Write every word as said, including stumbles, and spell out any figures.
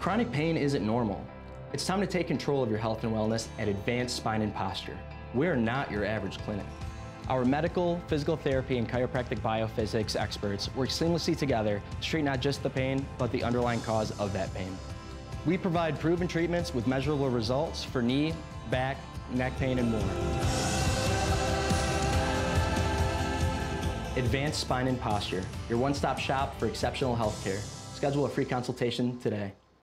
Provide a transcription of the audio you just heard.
Chronic pain isn't normal. It's time to take control of your health and wellness at Advanced Spine and Posture. We're not your average clinic. Our medical, physical therapy, and chiropractic biophysics experts work seamlessly together to treat not just the pain, but the underlying cause of that pain. We provide proven treatments with measurable results for knee, back, neck pain, and more. Advanced Spine and Posture, your one-stop shop for exceptional health care. Schedule a free consultation today.